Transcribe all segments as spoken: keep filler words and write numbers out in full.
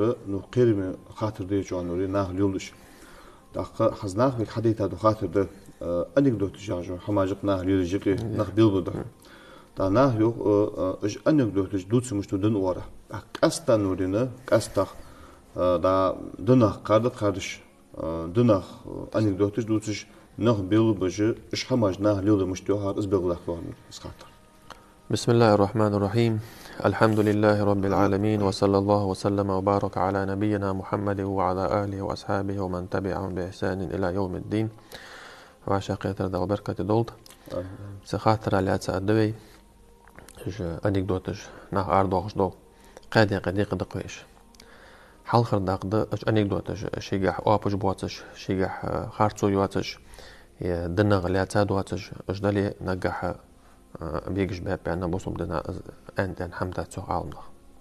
خاطر نقير خاطر ده جو نوري ناه لولش دقة حزناخ بك حديث هذا خاطر ده أنك دوت جاجو حماجق ناه لولجك ناه بيلبده دا ناه يو إج أنك دوت دوت مش تدن ورا كاستا نورينا كاستا دا دناه قارد قاردش دناه أنك دوت دوتش ناه بيلبجه إش حماج ناه لول مش تيوهار إز بيلبلك لون إز خاطر. بسم الله الرحمن الرحيم. الحمد لله رب العالمين، وصلى الله وسلم وبارك على نبينا محمد وعلى آله وأصحابه ومن تبعهم بإحسان إلى يوم الدين. وعشاق يتردى وبركة دولت سخاطر على أدوي أنكدوتج ناخ أردوغش دو قادي قادي قدقويش حال خرداق ده أنكدوتج شيجح أوابج بواتج شيجح خارتسو يواتج دنغ لياتاد واتج أجدالي نجح بيجش باب يعني بوصل بدنا أنت أن حمدات سو عالنا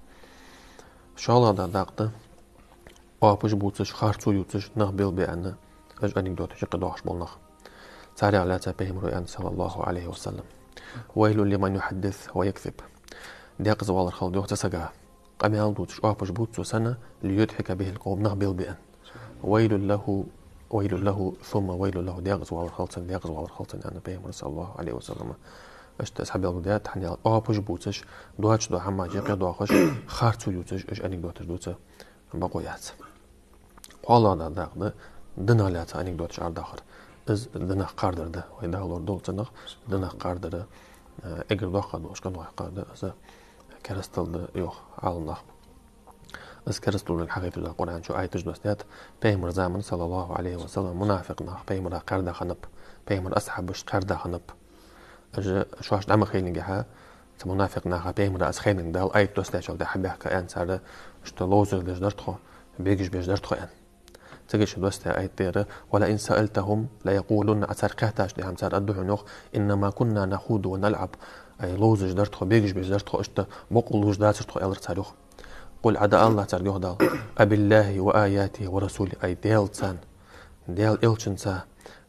شالا دا داقته أوابج بواتج خارتسو يواتج نغ بيل بأن أج أنكدوتج قدوغش بولنغ تاري على تبهم رؤيان صلى الله عليه وسلم. ويل لمن يحدث ويكذب ديق زوال الخلد يوغ تسقى قام يالدوتش أوابج بوتسو سنة ليضحك به القوم نغبيل بأن ويل له ويل له ثم ويل له ديق زوال الخلد ديق زوال الخلد يعني بهم صلى الله عليه وسلم اشت أصحاب البدايات حنيال أوابج بوتش دواتش دو حما جيقي دوخش خارتو يوتش اش أنيك دوتش دوتش بقويات قوالا دا داق دا دنا لات أنيك دوتش عرداخر از دنا قاردر ده ويدا لور دولتنغ دنا قاردر اگر دوخ دوش كان قاردر از كرستل ده يوخ عالنغ از كرستل الحقيقة القرآن شو آية جدوستيات بيمر زامن صلى الله عليه وسلم منافقنا بيمر قاردا خنب بيمر أصحابش قاردا خنب اج شواش دعم خيلين جها منافقنا بيمر أس خيلين دال آية جدوستيات شو ده حبيه كأن سارة شتو لوزر دش درتخو بيجش بيش درتخو أن تجيش دوستا آية تيرة ولا إن سألتهم لا يقولون أثر كهتاش دي همسار أدوه نوخ إنما كنا نخوض ونلعب أي لوزج درتخو بيجش بيش درتخو أشتا بقلوش داتشتخو ألر تاريخ قل عدا الله تاريخ دال أبي الله وآياته ورسوله أي ديال تسان ديال إلشن سا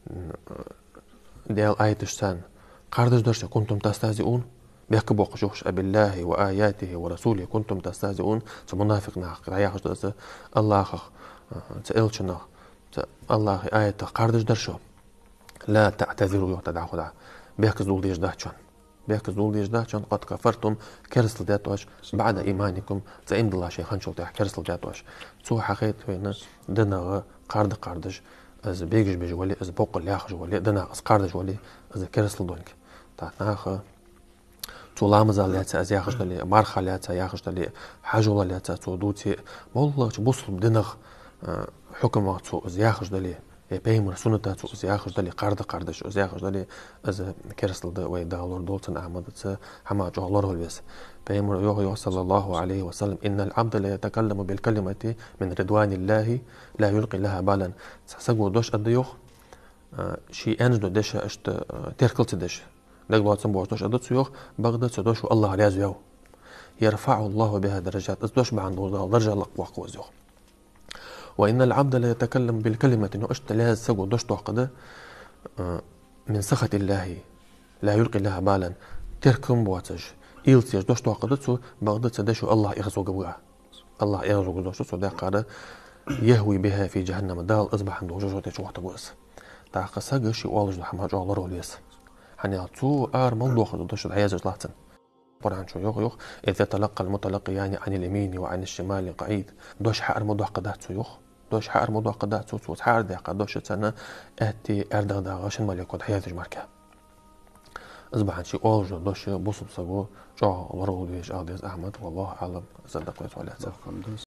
ديال آيتش سان قاردش درشا كنتم تستهزئون بيحكي بوقشوش أبي الله وآياته ورسوله كنتم تستهزئون سمنافق ناق رياخش دسا الله خخ تألشنا الله آية قاردش درشو لا تعتذروا يعتدع خدع بيحكي زول ديش دهشان بيحكي زول ديش دهشان قد كفرتم كرسل داتوش بعد إيمانكم زين الله شيخان شو تح كرسل داتوش سو حقيت وين دنا قارد قاردش از بيجش بيج ولي از بوق لاخج ولي دنا از قاردش ولي از كرسل دونك تاخ تولامز عليها از ياخش دلي مارخ عليها ياخش دلي حاجه عليها تودوتي والله بوصل دنغ حكم وقتو از ياخش دلي بيمر سنة تاتو از ياخش دلي قارد قاردش از ياخش دلي از كرسل دا وي دالور دولتن احمد تس حما جولور البس بيمر يوغ صلى الله عليه وسلم ان العبد لا يتكلم بالكلمه من رضوان الله لا يلقي لها بالا سسغو دوش اديوخ شي انجدو دش اشت تركلت دش دغ سن بوش ادت يوخ بغداد سدوش الله عليه يو يرفع الله بها درجات ازدوش بعند درجه لقوا قوزيوخ وإن العبد لا يتكلم بالكلمة إنه أشت لا سجوا دوش توقده من سخط الله لا يلقي لها بالا تركم بواتج إلتيج دوش توقدته بغداد سدشوا الله يغزو جواه الله يغزو دوش سو ده قارة يهوي بها في جهنم دال أصبح عنده جوجو تشوه تقوس تاق سجش يوالج لحما جالر وليس حني تو آر موضوع دوش العياز جلاتن قرآن شو يوخ يوخ إذا تلقى المتلقي يعني عن اليمين وعن الشمال قعيد دوش حار موضوع قدات يوخ دوش حار موضوع قدات سوت سوت حار ده قدوش سنة أتي أردغ داغش الملك قد حياتج مركا أصبح شيء أولج دوش بوصب سبو جا ورغو بيش أغديز أحمد والله أعلم صدق ويتوالي